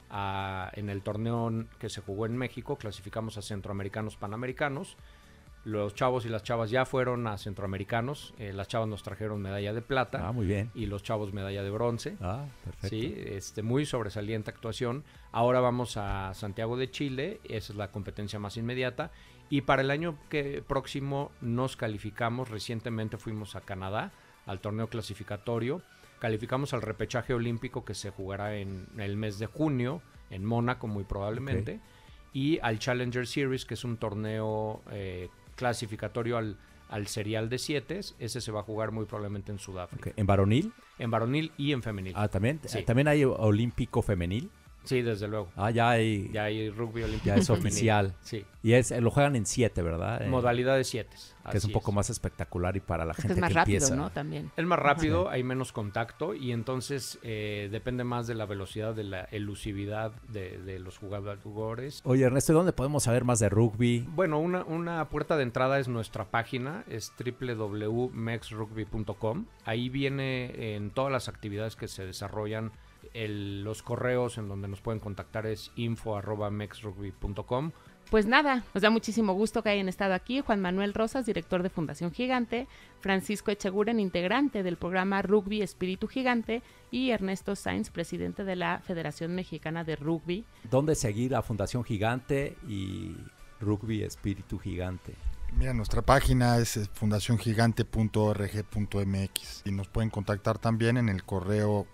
en el torneo que se jugó en México. Clasificamos a Centroamericanos Panamericanos. Los chavos y las chavas ya fueron a Centroamericanos. Las chavas nos trajeron medalla de plata. Ah, muy bien. Y los chavos medalla de bronce. Ah, perfecto. Sí, muy sobresaliente actuación. Ahora vamos a Santiago de Chile. Esa es la competencia más inmediata. Y para el año próximo nos calificamos. Recientemente fuimos a Canadá al torneo clasificatorio. Calificamos al repechaje olímpico que se jugará en el mes de junio en Mónaco muy probablemente. Okay. Y al Challenger Series, que es un torneo clasificatorio al serial de 7, ese se va a jugar muy probablemente en Sudáfrica. Okay. ¿En varonil? En varonil y en femenil. Ah, ¿también? Sí. ¿También hay olímpico femenil? Sí, desde luego. Ya hay rugby olímpico. Ya es oficial. Sí. Y lo juegan en 7, ¿verdad? Modalidad de 7. Que es un poco más espectacular y para la gente es más que rápido, empieza. ¿no? También. Es más rápido, hay menos contacto y entonces depende más de la velocidad, de la elusividad de los jugadores. Oye, Ernesto, ¿dónde podemos saber más de rugby? Bueno, una puerta de entrada es nuestra página, es www.mexrugby.com. Ahí viene en todas las actividades que se desarrollan. Los correos en donde nos pueden contactar es info@mexrugby.com. Pues nada, nos da muchísimo gusto que hayan estado aquí. Juan Manuel Rosas, director de Fundación Gigante, Francisco Echeguren, integrante del programa Rugby Espíritu Gigante, y Ernesto Sainz, presidente de la Federación Mexicana de Rugby. ¿Dónde seguir a Fundación Gigante y Rugby Espíritu Gigante? Mira, nuestra página es fundaciongigante.org.mx y nos pueden contactar también en el correo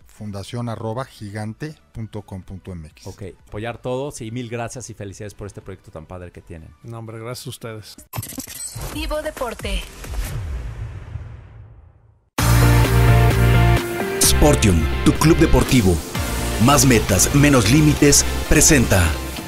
fundacion@gigante.com.mx. Ok, apoyar todos y mil gracias y felicidades por este proyecto tan padre que tienen. No, hombre, gracias a ustedes. Vivo Deporte. Sportium, tu club deportivo. Más metas, menos límites, presenta.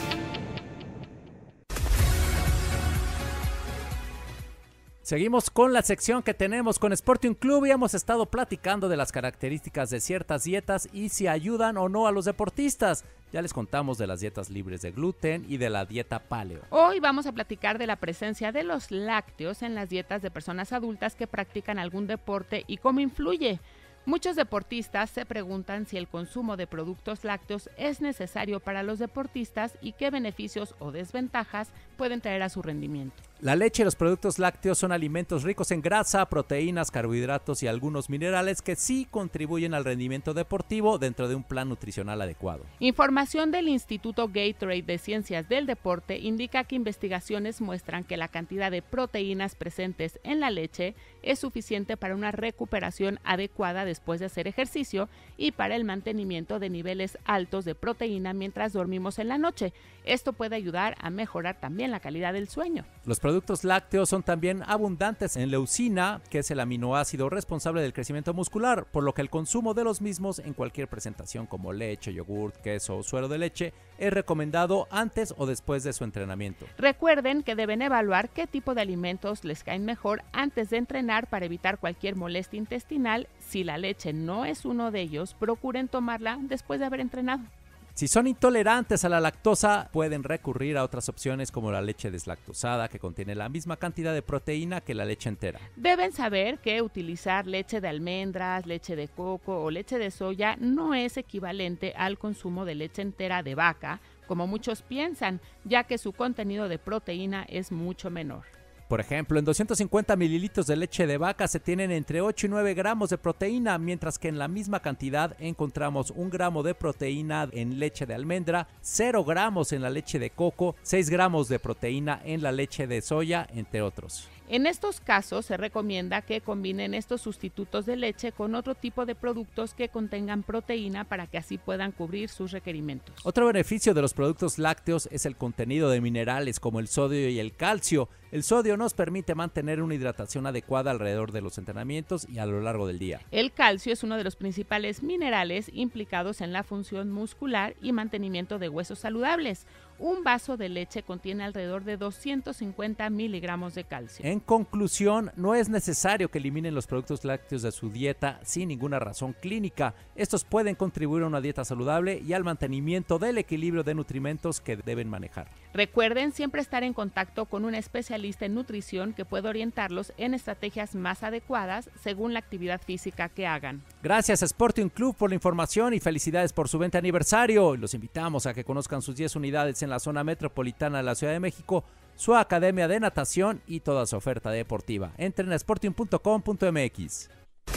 Seguimos con la sección que tenemos con Sportium Club y hemos estado platicando de las características de ciertas dietas y si ayudan o no a los deportistas. Ya les contamos de las dietas libres de gluten y de la dieta paleo. Hoy vamos a platicar de la presencia de los lácteos en las dietas de personas adultas que practican algún deporte y cómo influye. Muchos deportistas se preguntan si el consumo de productos lácteos es necesario para los deportistas y qué beneficios o desventajas pueden traer a su rendimiento. La leche y los productos lácteos son alimentos ricos en grasa, proteínas, carbohidratos y algunos minerales que sí contribuyen al rendimiento deportivo dentro de un plan nutricional adecuado. Información del Instituto Gatorade de Ciencias del Deporte indica que investigaciones muestran que la cantidad de proteínas presentes en la leche es suficiente para una recuperación adecuada después de hacer ejercicio y para el mantenimiento de niveles altos de proteína mientras dormimos en la noche. Esto puede ayudar a mejorar también la calidad del sueño. Los productos lácteos son también abundantes en leucina, que es el aminoácido responsable del crecimiento muscular, por lo que el consumo de los mismos en cualquier presentación como leche, yogurt, queso o suero de leche es recomendado antes o después de su entrenamiento. Recuerden que deben evaluar qué tipo de alimentos les caen mejor antes de entrenar para evitar cualquier molestia intestinal. Si la leche no es uno de ellos, procuren tomarla después de haber entrenado. Si son intolerantes a la lactosa, pueden recurrir a otras opciones como la leche deslactosada, que contiene la misma cantidad de proteína que la leche entera. Deben saber que utilizar leche de almendras, leche de coco o leche de soya no es equivalente al consumo de leche entera de vaca, como muchos piensan, ya que su contenido de proteína es mucho menor. Por ejemplo, en 250 mililitros de leche de vaca se tienen entre 8 y 9 gramos de proteína, mientras que en la misma cantidad encontramos 1 gramo de proteína en leche de almendra, 0 gramos en la leche de coco, 6 gramos de proteína en la leche de soya, entre otros. En estos casos se recomienda que combinen estos sustitutos de leche con otro tipo de productos que contengan proteína para que así puedan cubrir sus requerimientos. Otro beneficio de los productos lácteos es el contenido de minerales como el sodio y el calcio. El sodio nos permite mantener una hidratación adecuada alrededor de los entrenamientos y a lo largo del día. El calcio es uno de los principales minerales implicados en la función muscular y mantenimiento de huesos saludables. Un vaso de leche contiene alrededor de 250 miligramos de calcio. En conclusión, no es necesario que eliminen los productos lácteos de su dieta sin ninguna razón clínica. Estos pueden contribuir a una dieta saludable y al mantenimiento del equilibrio de nutrimentos que deben manejar. Recuerden siempre estar en contacto con un especialista en nutrición que puede orientarlos en estrategias más adecuadas según la actividad física que hagan. Gracias a Sportium Club por la información y felicidades por su 20 aniversario. Los invitamos a que conozcan sus 10 unidades en la zona metropolitana de la Ciudad de México, su academia de natación y toda su oferta deportiva. Entren a sportium.com.mx.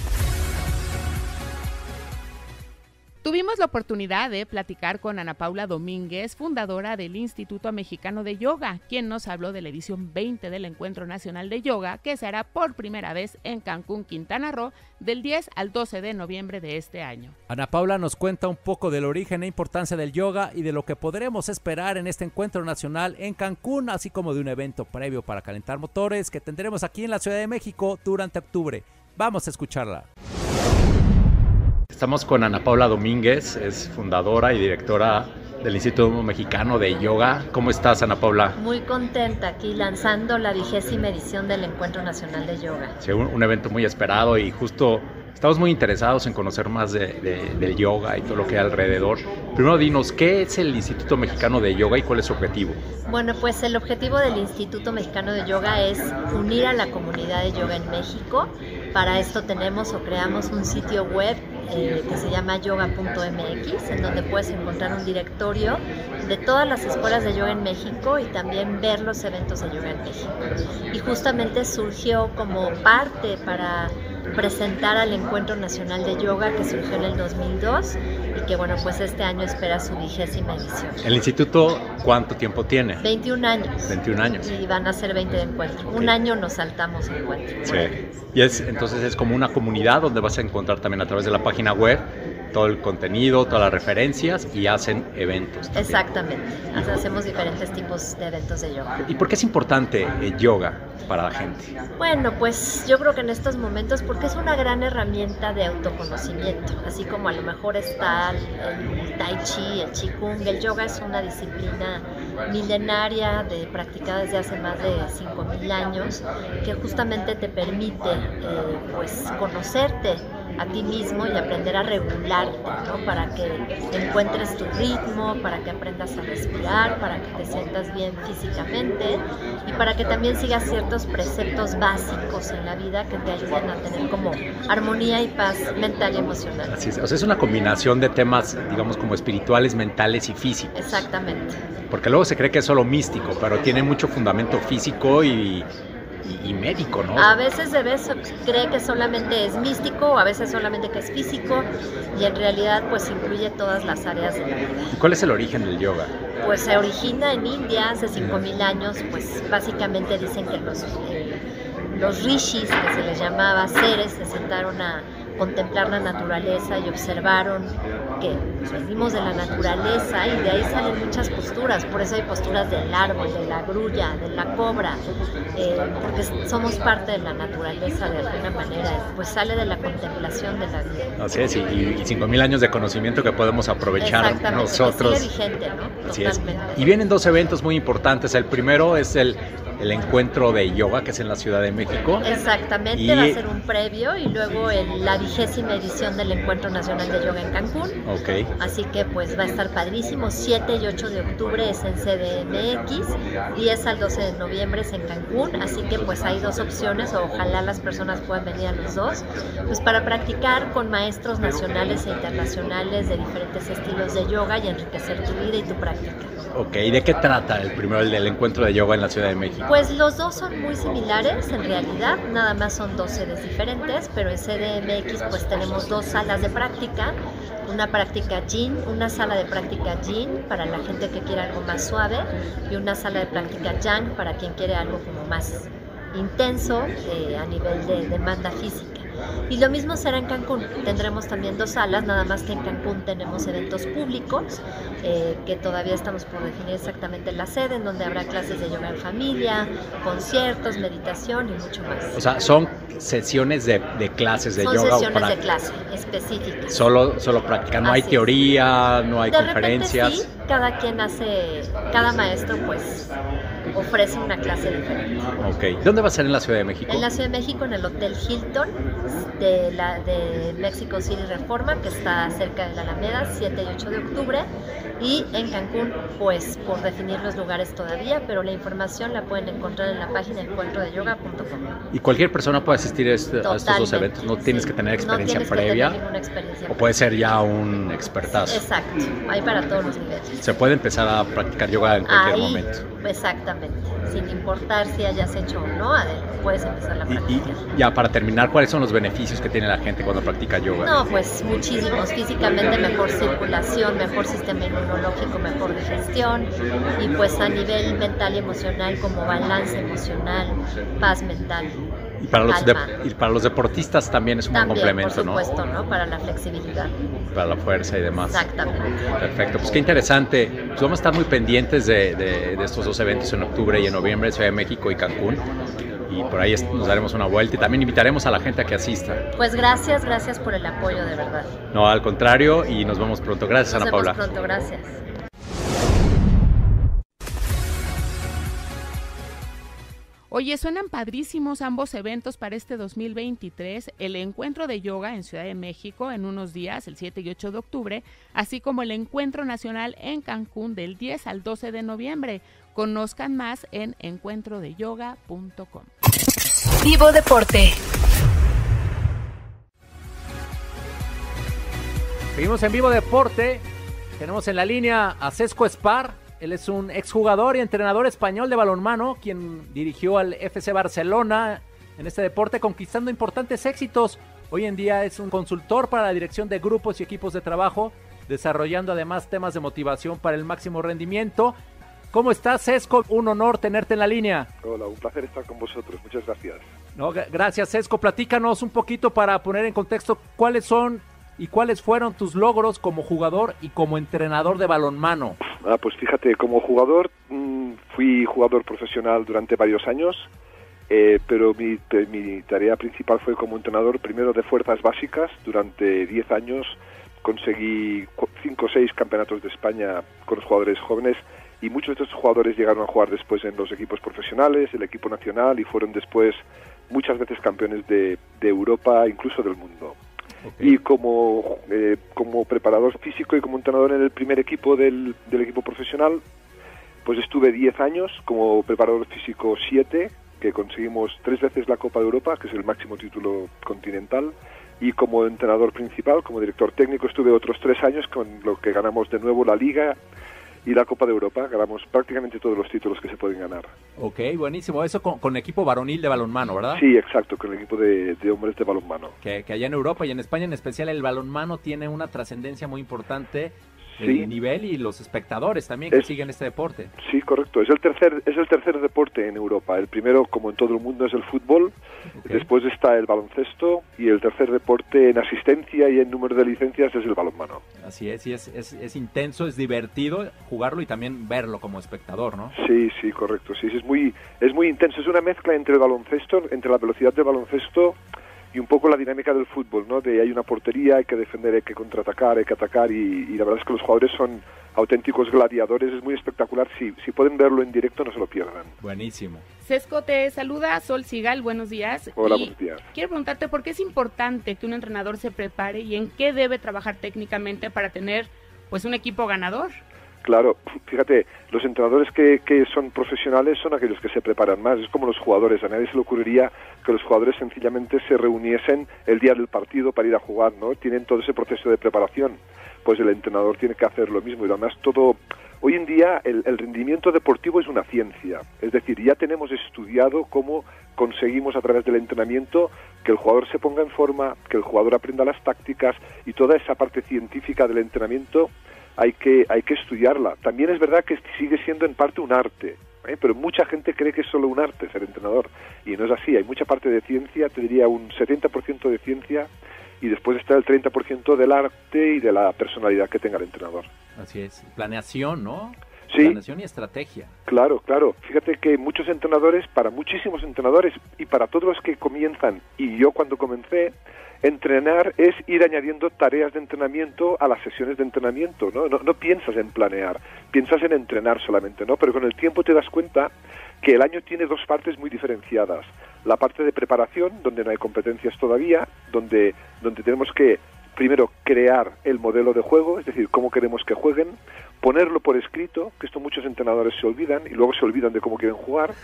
Tuvimos la oportunidad de platicar con Ana Paula Domínguez, fundadora del Instituto Mexicano de Yoga, quien nos habló de la edición 20 del Encuentro Nacional de Yoga, que se hará por primera vez en Cancún, Quintana Roo, del 10 al 12 de noviembre de este año. Ana Paula nos cuenta un poco del origen e importancia del yoga y de lo que podremos esperar en este Encuentro Nacional en Cancún, así como de un evento previo para calentar motores que tendremos aquí en la Ciudad de México durante octubre. Vamos a escucharla. Estamos con Ana Paula Domínguez, es fundadora y directora del Instituto Mexicano de Yoga. ¿Cómo estás, Ana Paula? Muy contenta aquí lanzando la 20ª edición del Encuentro Nacional de Yoga. Sí, un evento muy esperado y justo estamos muy interesados en conocer más del yoga y todo lo que hay alrededor. Primero dinos, ¿qué es el Instituto Mexicano de Yoga y cuál es su objetivo? Bueno, pues el objetivo del Instituto Mexicano de Yoga es unir a la comunidad de yoga en México. Para esto creamos un sitio web que se llama yoga.mx, en donde puedes encontrar un directorio de todas las escuelas de yoga en México y también ver los eventos de yoga en México. Y justamente surgió como parte para presentar al Encuentro Nacional de Yoga que surgió en el 2002 y que bueno, pues este año espera su 20ª edición. ¿El instituto cuánto tiempo tiene? 21 años. 21 años. Y van a ser 20 de encuentro. Okay. Un año nos saltamos encuentro. Sí. Y entonces es como una comunidad donde vas a encontrar también a través de la página web todo el contenido, todas las referencias y hacen eventos también. Exactamente. Hacemos diferentes tipos de eventos de yoga. ¿Y por qué es importante el yoga para la gente? Bueno, pues yo creo que en estos momentos porque es una gran herramienta de autoconocimiento, así como a lo mejor está el tai chi, el qigong. El yoga es una disciplina milenaria practicada desde hace más de 5,000 años que justamente te permite pues conocerte a ti mismo y aprender a regularte, ¿no? Para que encuentres tu ritmo, para que aprendas a respirar, para que te sientas bien físicamente y para que también sigas ciertos preceptos básicos en la vida que te ayuden a tener como armonía y paz mental y emocional. Así es, o sea, es una combinación de temas, digamos, como espirituales, mentales y físicos. Exactamente. Porque luego se cree que es solo místico, pero tiene mucho fundamento físico y médico, ¿no? A veces cree que solamente es místico, a veces solamente que es físico y en realidad pues incluye todas las áreas de la vida. ¿Y cuál es el origen del yoga? Pues se origina en India hace 5,000 años, pues básicamente dicen que los rishis, que se les llamaba seres, se sentaron a contemplar la naturaleza y observaron que venimos de la naturaleza y de ahí salen muchas posturas, por eso hay posturas del árbol, de la grulla, de la cobra, porque somos parte de la naturaleza de alguna manera, pues sale de la contemplación de la vida. Así es, y 5,000 años de conocimiento que podemos aprovechar nosotros. Que sigue vigente, ¿no? Así es. Y vienen 2 eventos muy importantes, el primero es el encuentro de yoga que es en la Ciudad de México. Exactamente, va a ser un previo y luego la 20ª edición del Encuentro Nacional de Yoga en Cancún. Okay. Así que pues va a estar padrísimo. 7 y 8 de octubre es en CDMX, 10 al 12 de noviembre es en Cancún, así que pues hay 2 opciones, ojalá las personas puedan venir a los 2, pues para practicar con maestros nacionales e internacionales de diferentes estilos de yoga y enriquecer tu vida y tu práctica. Ok, ¿y de qué trata el primero, el del encuentro de yoga en la Ciudad de México? Pues los 2 son muy similares en realidad, nada más son 2 sedes diferentes, pero en CDMX pues tenemos 2 salas de práctica, una práctica Yin, una sala de práctica Yin para la gente que quiere algo más suave y una sala de práctica Yang para quien quiere algo como más intenso a nivel de demanda física. Y lo mismo será en Cancún, tendremos también 2 salas, nada más que en Cancún tenemos eventos públicos, que todavía estamos por definir exactamente la sede, en donde habrá clases de yoga en familia, conciertos, meditación y mucho más. O sea, son sesiones de clases de yoga. Son sesiones de clase específicas. Solo practicar, no hay teoría, no hay conferencias. De repente sí, cada maestro pues ofrece una clase diferente. Ok, ¿dónde va a ser en la Ciudad de México? En la Ciudad de México, en el Hotel Hilton de Mexico City Reforma, que está cerca de la Alameda, 7 y 8 de octubre. Y en Cancún, pues por definir los lugares todavía, pero la información la pueden encontrar en la página encuentrodeyoga.com. ¿Y cualquier persona puede asistir a estos 2 eventos? ¿No tienes que tener experiencia previa? No tienes que tener ninguna experiencia ¿O puede ser ya un expertazo? Exacto, hay para todos los niveles. Se puede empezar a practicar yoga en cualquier momento. Exactamente, sin importar si hayas hecho o no, puedes empezar la práctica. Y ya para terminar, ¿cuáles son los beneficios que tiene la gente cuando practica yoga? No, pues muchísimos. Físicamente mejor circulación, mejor sistema inmunológico, mejor digestión y pues a nivel mental y emocional como balance emocional, paz mental. Y para los deportistas también es un buen complemento, ¿no? Por supuesto, ¿no? Para la flexibilidad. Para la fuerza y demás. Exactamente. Perfecto, pues qué interesante. Pues vamos a estar muy pendientes de estos 2 eventos en octubre y en noviembre, Ciudad de México y Cancún. Y por ahí nos daremos una vuelta y también invitaremos a la gente a que asista. Pues gracias por el apoyo, de verdad. No, al contrario, y nos vemos pronto. Gracias, Ana Paula. Nos vemos pronto, gracias. Oye, suenan padrísimos ambos eventos para este 2023, el encuentro de yoga en Ciudad de México en unos días, el 7 y 8 de octubre, así como el encuentro nacional en Cancún del 10 al 12 de noviembre. Conozcan más en encuentrodeyoga.com. Vivo Deporte. Seguimos en Vivo Deporte. Tenemos en la línea a Cesco Espar. Él es un exjugador y entrenador español de balonmano, quien dirigió al FC Barcelona en este deporte, conquistando importantes éxitos. Hoy en día es un consultor para la dirección de grupos y equipos de trabajo, desarrollando además temas de motivación para el máximo rendimiento. ¿Cómo estás, Cesco? Un honor tenerte en la línea. Hola, un placer estar con vosotros. Muchas gracias. No, gracias, Cesco. Platícanos un poquito para poner en contexto cuáles son y cuáles fueron tus logros como jugador y como entrenador de balonmano. Pues fíjate, como jugador fui jugador profesional durante varios años, pero mi tarea principal fue como entrenador, primero de fuerzas básicas. Durante 10 años conseguí 5 o 6 campeonatos de España con los jugadores jóvenes, y muchos de estos jugadores llegaron a jugar después en los equipos profesionales, el equipo nacional, y fueron después muchas veces campeones de Europa, incluso del mundo. Okay. Y como preparador físico y como entrenador en el primer equipo del equipo profesional, pues estuve 10 años como preparador físico 7, que conseguimos 3 veces la Copa de Europa, que es el máximo título continental, y como entrenador principal, como director técnico, estuve otros 3 años, con lo que ganamos de nuevo la Liga y la Copa de Europa. Ganamos prácticamente todos los títulos que se pueden ganar. Ok, buenísimo. Eso con equipo varonil de balonmano, ¿verdad? Sí, exacto, con el equipo de hombres de balonmano. Que allá en Europa y en España en especial el balonmano tiene una trascendencia muy importante. Sí. El nivel y los espectadores también que siguen este deporte. Sí, correcto. Es el tercer deporte en Europa. El primero, como en todo el mundo, es el fútbol. Okay. Después está el baloncesto, y el tercer deporte en asistencia y en número de licencias es el balonmano. Así es, y es intenso, es divertido jugarlo y también verlo como espectador, ¿no? Sí, correcto. Sí, es muy intenso. Es una mezcla entre el baloncesto, entre la velocidad del baloncesto y un poco la dinámica del fútbol, ¿no? De hay una portería, hay que defender, hay que contraatacar, hay que atacar, y la verdad es que los jugadores son auténticos gladiadores. Es muy espectacular. Si pueden verlo en directo, no se lo pierdan. Buenísimo. Cesco, te saluda Sol Sigal, buenos días. Hola, buenos días. Quiero preguntarte por qué es importante que un entrenador se prepare y en qué debe trabajar técnicamente para tener pues un equipo ganador. Claro, fíjate, los entrenadores que son profesionales son aquellos que se preparan más. Es como los jugadores. A nadie se le ocurriría que los jugadores sencillamente se reuniesen el día del partido para ir a jugar, ¿no? Tienen todo ese proceso de preparación. Pues el entrenador tiene que hacer lo mismo. Y además hoy en día el rendimiento deportivo es una ciencia. Es decir, ya tenemos estudiado cómo conseguimos a través del entrenamiento que el jugador se ponga en forma, que el jugador aprenda las tácticas, y toda esa parte científica del entrenamiento hay que estudiarla. También es verdad que sigue siendo en parte un arte, pero mucha gente cree que es solo un arte ser entrenador, y no es así. Hay mucha parte de ciencia, te diría un 70% de ciencia, y después está el 30% del arte y de la personalidad que tenga el entrenador. Así es, planeación, ¿no? Sí. Planeación y estrategia. Claro. Fíjate que muchos entrenadores, para muchísimos entrenadores y para todos los que comienzan, y yo cuando comencé, entrenar es ir añadiendo tareas de entrenamiento a las sesiones de entrenamiento, ¿no? No piensas en planear, piensas en entrenar solamente, ¿no? Pero con el tiempo te das cuenta que el año tiene 2 partes muy diferenciadas. La parte de preparación, donde no hay competencias todavía, donde tenemos que primero crear el modelo de juego, es decir, cómo queremos que jueguen, ponerlo por escrito, que esto muchos entrenadores se olvidan, y luego se olvidan de cómo quieren jugar.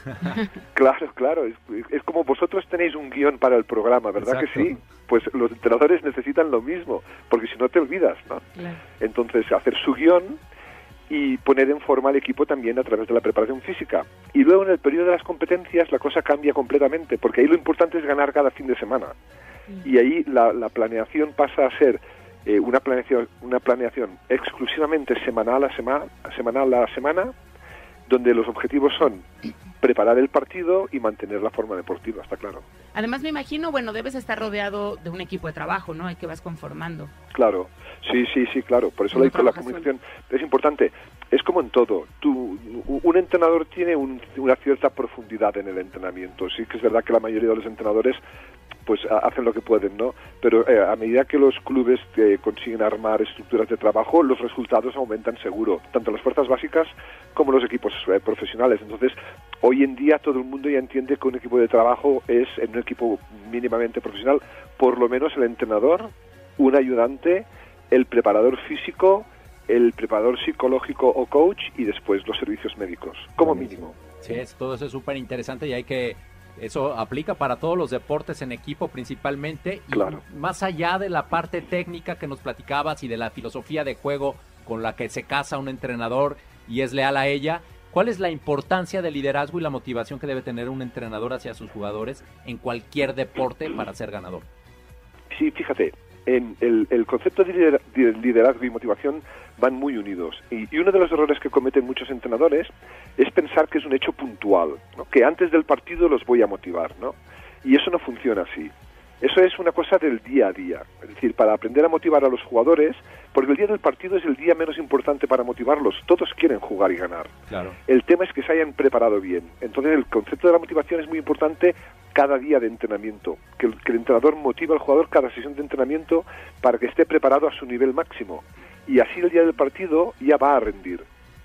Claro, es como vosotros tenéis un guión para el programa, ¿verdad? Exacto. Que sí? Pues los entrenadores necesitan lo mismo, porque si no te olvidas, ¿no? Claro. Entonces, hacer su guión y poner en forma al equipo también a través de la preparación física. Y luego en el periodo de las competencias la cosa cambia completamente, porque ahí lo importante es ganar cada fin de semana. Y ahí la planeación pasa a ser una planeación exclusivamente semanal a semana, donde los objetivos son preparar el partido y mantener la forma deportiva, está claro. Además me imagino, debes estar rodeado de un equipo de trabajo, ¿no? Que vas conformando. Claro, sí, claro. Por eso la comunicación es importante. Es como en todo. Un entrenador tiene una cierta profundidad en el entrenamiento. Sí que es verdad que la mayoría de los entrenadores pues hacen lo que pueden, ¿no? Pero a medida que los clubes consiguen armar estructuras de trabajo, los resultados aumentan seguro, tanto las fuerzas básicas como los equipos profesionales. Entonces, Hoy en día todo el mundo ya entiende que un equipo de trabajo es, en un equipo mínimamente profesional, por lo menos el entrenador, un ayudante, el preparador físico, el preparador psicológico o coach y después los servicios médicos, como mínimo. Sí, todo eso es súper interesante y eso aplica para todos los deportes en equipo principalmente. Y claro. Más allá de la parte técnica que nos platicabas y de la filosofía de juego con la que se casa un entrenador y es leal a ella, ¿cuál es la importancia del liderazgo y la motivación que debe tener un entrenador hacia sus jugadores en cualquier deporte para ser ganador? Sí, fíjate, el concepto de liderazgo y motivación van muy unidos. Y uno de los errores que cometen muchos entrenadores es pensar que es un hecho puntual, ¿no? Que antes del partido los voy a motivar, ¿no? Y eso no funciona así. Eso es una cosa del día a día. Es decir, para aprender a motivar a los jugadores, porque el día del partido es el día menos importante para motivarlos. Todos quieren jugar y ganar. Claro. El tema es que se hayan preparado bien. Entonces el concepto de la motivación es muy importante cada día de entrenamiento. Que el entrenador motiva al jugador cada sesión de entrenamiento para que esté preparado a su nivel máximo. Y así el día del partido ya va a rendir.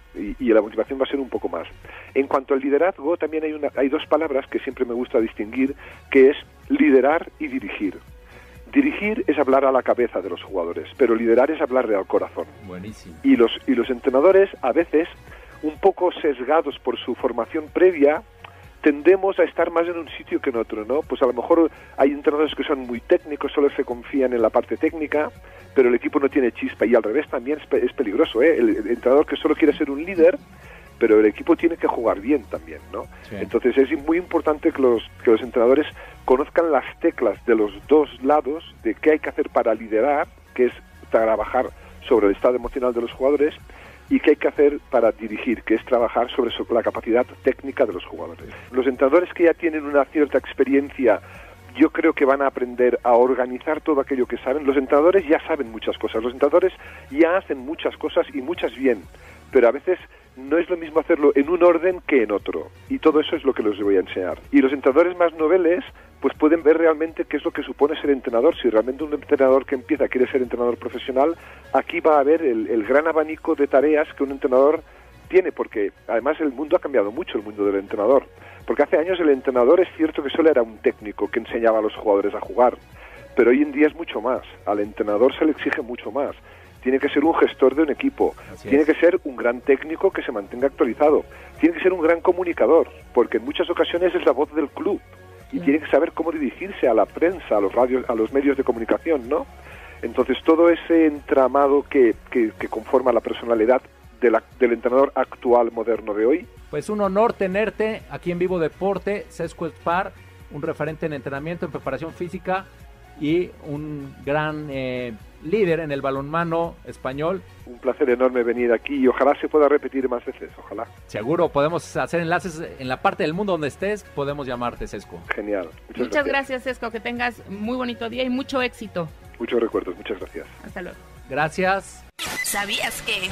Y la motivación va a ser un poco más. En cuanto al liderazgo, también hay dos palabras que siempre me gusta distinguir, que es liderar y dirigir. Dirigir es hablar a la cabeza de los jugadores, pero liderar es hablarle al corazón. Buenísimo. Y los entrenadores, a veces, un poco sesgados por su formación previa, tendemos a estar más en un sitio que en otro, ¿no? Pues a lo mejor hay entrenadores que son muy técnicos, solo se confían en la parte técnica, pero el equipo no tiene chispa, y al revés también es peligroso, ¿eh? El entrenador que solo quiere ser un líder, pero el equipo tiene que jugar bien también, ¿no? Sí. Entonces es muy importante que los entrenadores conozcan las teclas de los dos lados, de qué hay que hacer para liderar, que es trabajar sobre el estado emocional de los jugadores, y qué hay que hacer para dirigir, que es trabajar sobre la capacidad técnica de los jugadores. Los entrenadores que ya tienen una cierta experiencia, yo creo que van a aprender a organizar todo aquello que saben. Los entrenadores ya saben muchas cosas, los entrenadores ya hacen muchas cosas y muchas bien, pero a veces no es lo mismo hacerlo en un orden que en otro, y todo eso es lo que les voy a enseñar. Y los entrenadores más noveles pues pueden ver realmente qué es lo que supone ser entrenador. Si realmente un entrenador que empieza quiere ser entrenador profesional, aquí va a haber el gran abanico de tareas que un entrenador tiene, porque además el mundo ha cambiado mucho, el mundo del entrenador. Porque hace años el entrenador es cierto que solo era un técnico que enseñaba a los jugadores a jugar, pero hoy en día es mucho más. Al entrenador se le exige mucho más. Tiene que ser un gestor de un equipo, tiene que ser un gran técnico que se mantenga actualizado, tiene que ser un gran comunicador, porque en muchas ocasiones es la voz del club y tiene que saber cómo dirigirse a la prensa, a los radios, a los medios de comunicación, ¿no? Entonces todo ese entramado que conforma la personalidad del entrenador actual moderno de hoy. Pues un honor tenerte aquí en Vivo Deporte, Cesco Espar, un referente en entrenamiento, en preparación física y un gran líder en el balonmano español. Un placer enorme venir aquí y ojalá se pueda repetir más veces, ojalá. Seguro, podemos hacer enlaces en la parte del mundo donde estés, podemos llamarte, Cesco. Genial. Muchas gracias, Cesco, que tengas muy bonito día y mucho éxito. Muchos recuerdos, muchas gracias. Hasta luego. Gracias. ¿Sabías que?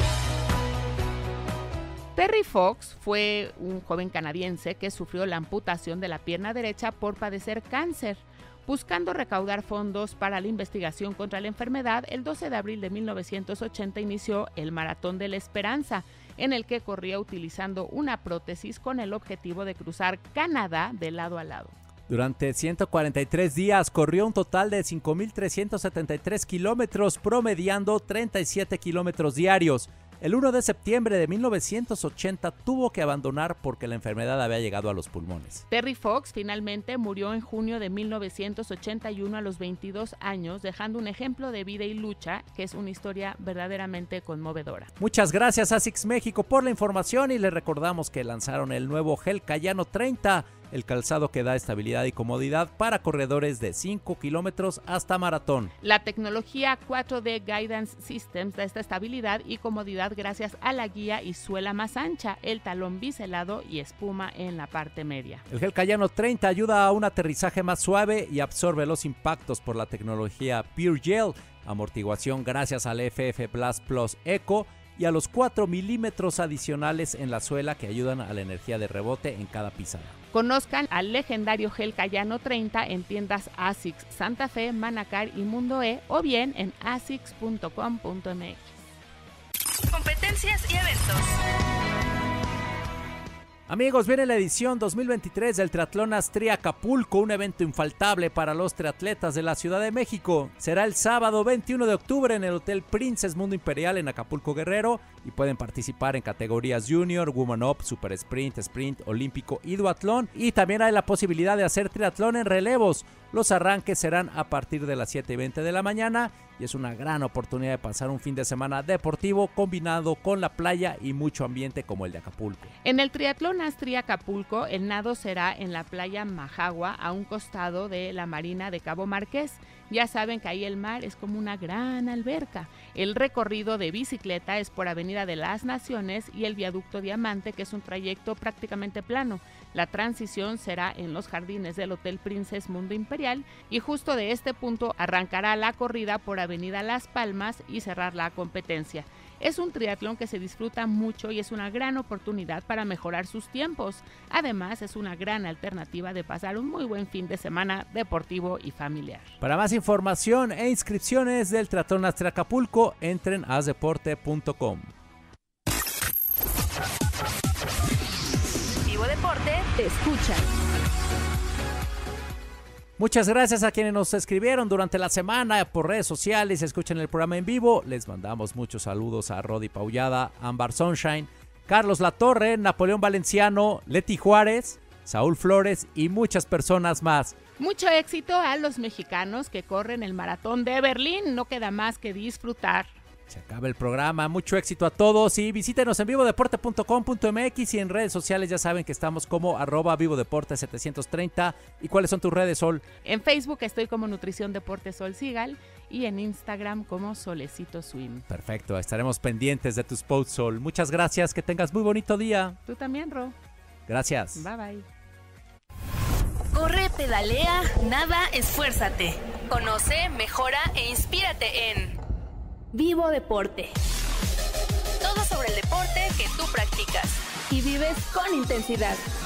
Terry Fox fue un joven canadiense que sufrió la amputación de la pierna derecha por padecer cáncer. Buscando recaudar fondos para la investigación contra la enfermedad, el 12 de abril de 1980 inició el Maratón de la Esperanza, en el que corría utilizando una prótesis con el objetivo de cruzar Canadá de lado a lado. Durante 143 días corrió un total de 5.373 kilómetros, promediando 37 kilómetros diarios. El 1 de septiembre de 1980 tuvo que abandonar porque la enfermedad había llegado a los pulmones. Terry Fox finalmente murió en junio de 1981 a los 22 años, dejando un ejemplo de vida y lucha que es una historia verdaderamente conmovedora. Muchas gracias a ASICS México por la información y les recordamos que lanzaron el nuevo Gel Cayano 30, el calzado que da estabilidad y comodidad para corredores de 5 kilómetros hasta maratón. La tecnología 4D Guidance Systems da esta estabilidad y comodidad gracias a la guía y suela más ancha, el talón biselado y espuma en la parte media. El Gel Cayano 30 ayuda a un aterrizaje más suave y absorbe los impactos por la tecnología Pure Gel, amortiguación gracias al FF Blast Plus Eco y a los 4 milímetros adicionales en la suela que ayudan a la energía de rebote en cada pisada. Conozcan al legendario Gel Cayano 30 en tiendas ASICS Santa Fe, Manacar y Mundo E o bien en asics.com.mx. Competencias y eventos. Amigos, viene la edición 2023 del Triatlón Astria Acapulco, un evento infaltable para los triatletas de la Ciudad de México. Será el sábado 21 de octubre en el Hotel Princess Mundo Imperial en Acapulco, Guerrero, y pueden participar en categorías Junior, Woman Up, Super Sprint, Sprint, Olímpico y Duatlón, y también hay la posibilidad de hacer triatlón en relevos. Los arranques serán a partir de las 7:20 de la mañana y es una gran oportunidad de pasar un fin de semana deportivo combinado con la playa y mucho ambiente como el de Acapulco. En el Triatlón Astria Acapulco, el nado será en la playa Majagua, a un costado de la marina de Cabo Marqués. Ya saben que ahí el mar es como una gran alberca. El recorrido de bicicleta es por Avenida de las Naciones y el Viaducto Diamante, que es un trayecto prácticamente plano. La transición será en los jardines del Hotel Princess Mundo Imperial y justo de este punto arrancará la corrida por Avenida Las Palmas y cerrar la competencia. Es un triatlón que se disfruta mucho y es una gran oportunidad para mejorar sus tiempos. Además, es una gran alternativa de pasar un muy buen fin de semana deportivo y familiar. Para más información e inscripciones del Triatlón Astria Acapulco, entren a asdeporte.com. Vivo Deporte te escucha. Muchas gracias a quienes nos escribieron durante la semana por redes sociales, escuchen el programa en vivo. Les mandamos muchos saludos a Rodi Paullada, Ámbar Sunshine, Carlos Latorre, Napoleón Valenciano, Leti Juárez, Saúl Flores y muchas personas más. Mucho éxito a los mexicanos que corren el maratón de Berlín. No queda más que disfrutar. Se acaba el programa, mucho éxito a todos y visítenos en vivodeporte.com.mx y en redes sociales ya saben que estamos como @vivodeporte730. ¿Y cuáles son tus redes, Sol? En Facebook estoy como Nutrición Deporte Sol Sigal y en Instagram como Solecito Swim. Perfecto, estaremos pendientes de tus posts, Sol. Muchas gracias, que tengas muy bonito día. Tú también, Ro. Gracias. Bye bye. Corre, pedalea, nada, esfuérzate. Conoce, mejora e inspírate en Vivo Deporte. Todo sobre el deporte que tú practicas y vives con intensidad.